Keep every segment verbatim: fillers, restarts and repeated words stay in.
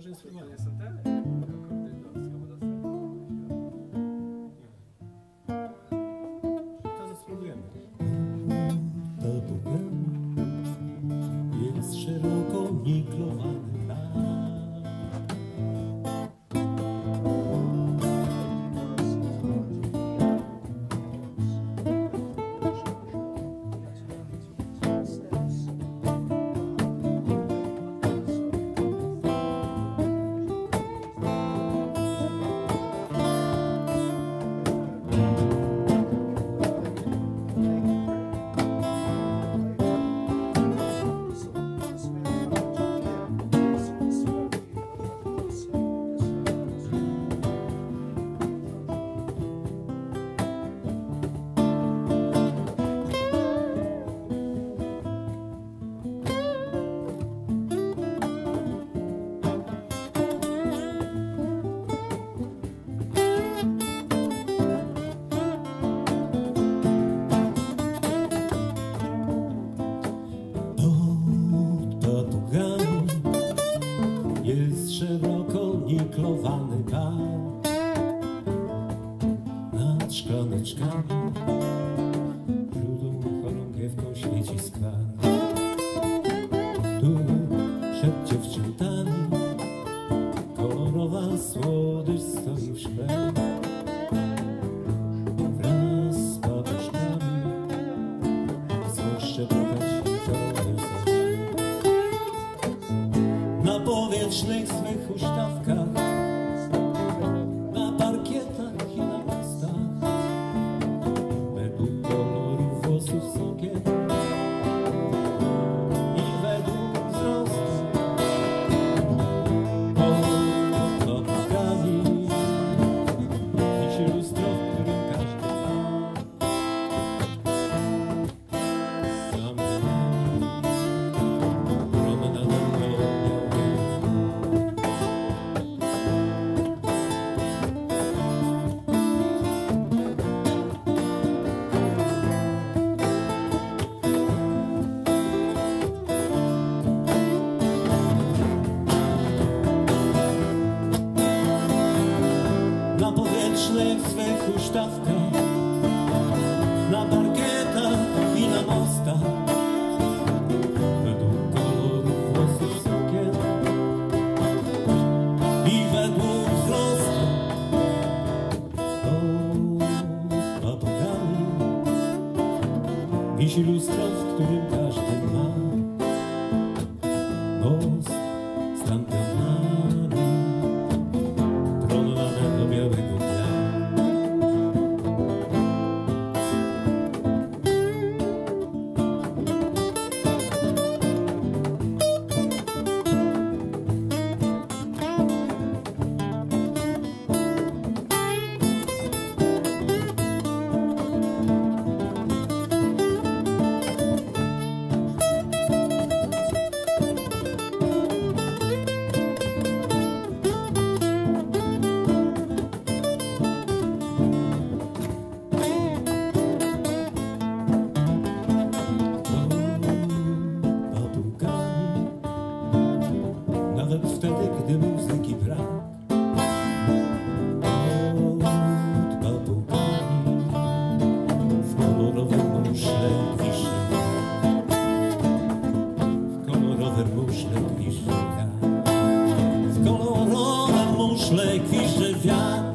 może instrumenty. Są te akordy do swobodowstwa. To spróbujemy. Jest szeroko niklowany jest szeroko niklowany bar nad szklaneczkami, rudą chorągiewką świeci skwar. Tu przed dziewczętami kolorowa słodycz stoi w szkle. Wraz z papuszkami chcą szczepotać to wysoko. Na powietrznych swych huśtawkach, na parkietach i na mostach, według kolorów włosów sukien i według wzrostu pod łapkami wisi lustro, w którym każdy ma. Za mną promenadą na powietrznych swych huśtawkach, na parkietach i na mostach, według kolorów włosów sukien i według wzrostu pod papugami wisi lustro, w którym każdy ma most z lampionami promowane do białego dnia. Nawet wtedy, gdy muzyki brak, pod papugami w kolorowym muszle gwizdże wiatr, w kolorowym muszle gwizdże wiatr, w kolorowym muszle gwizdże wiatr.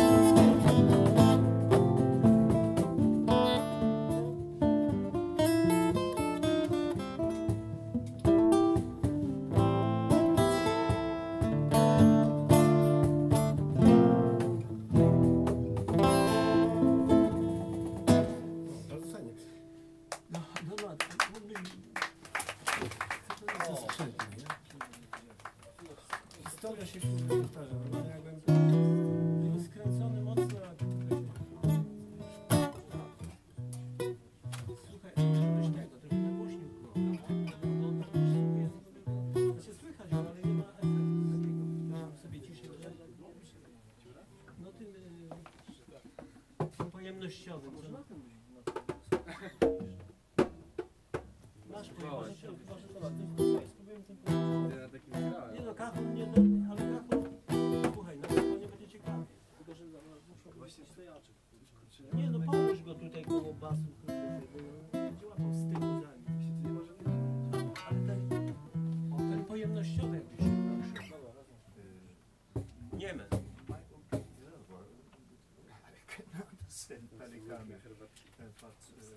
Historia się powtarza, no jakbym skręcony mocno. Słuchaj, żebyś tego, trochę nagłośnił go. To się słychać, ale nie ma efektu takiego. Mam sobie ciszę. No tym, tym pojemnościowym. Masz pojemnościowy, masz to. Spróbujemy tym. Nie no, kachą nie, ale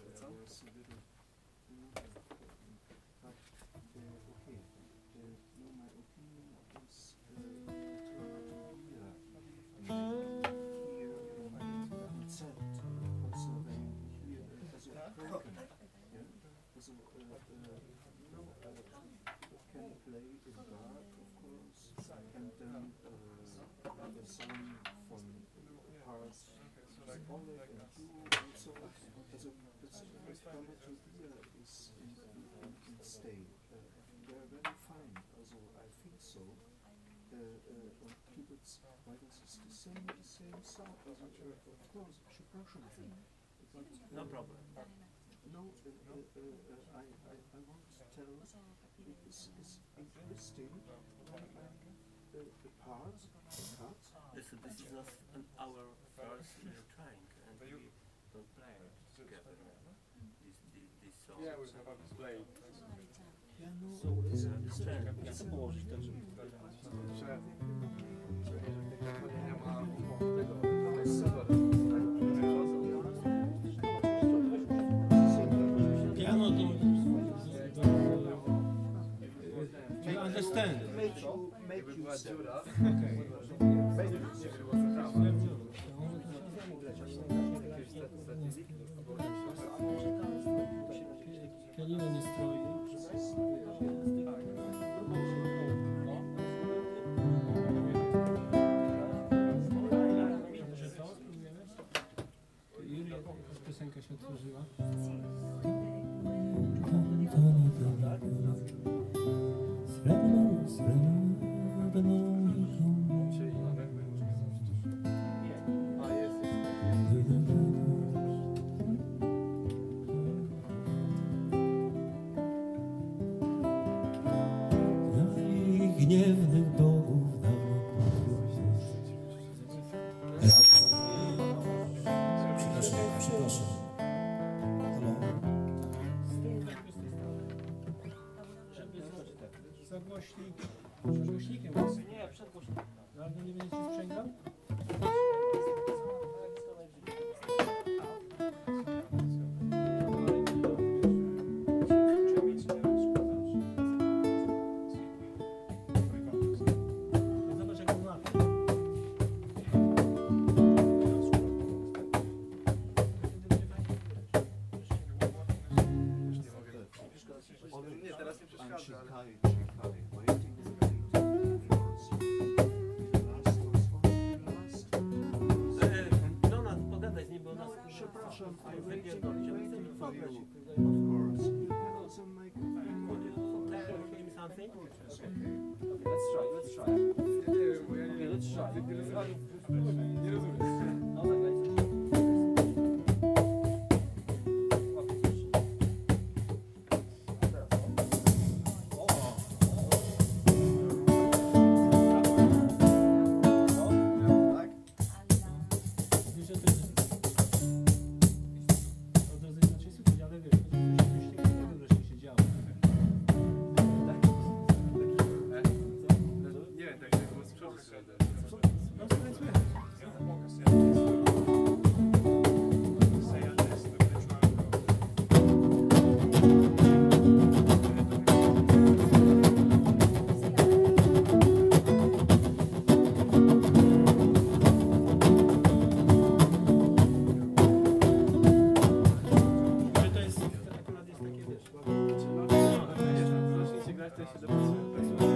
No problem. No, uh, uh, uh, I, I, I want to tell it's, it's interesting uh, the parts, the cuts. This, this is not an, our first uh, trying, and we don't play together this, this, this song. Yeah, we have a play. Yeah, no, So it's, uh, it's, understand. it's, Co położyć tak, żeby Że, że jeżeli tylko nie ma tego super. piano to... You understand. make you, make Gdyby you była sad. dziura, Okay. będzie nie było centralna. Jakieś statystyki, albo Pianino nie stroi. Julia, piosenka się otworzyła. Srebrną, srebrną iką. czyli mamy a jest, jest. I gniewnych bogów dawno Przepraszam, przepraszam. Halo? Żeby zrobić tak. Za głośnikiem. Przed głośnikiem jest. Nie, przed głośnikiem. No, ale nie będziecie sprzęgał? Zobacz jak on lata. Nie, teraz nie I'm przeszkadza, ale... Chikai, Chikai, waiting in the yours. Last was on last. No, no, pogadaj z nim, bo nas... Przepraszam, I'm waiting, wypierdolić. waiting for you. Of course. You can also make Would you tell him something? Let's try, let's try. Nie wiem, bo ja nie wiem. Let's try. Nie rozumiem. Nie rozumiem. Wiesz, że to jest... Od razu inaczej słychać, ale wiesz, to coś takiego wreszcie się działo. Nie wiem, tak jak było z przodu. No, słuchaj, słychać. Że to jest akurat jest takie, wiesz... Zacznijcie grać, to się dopracuje.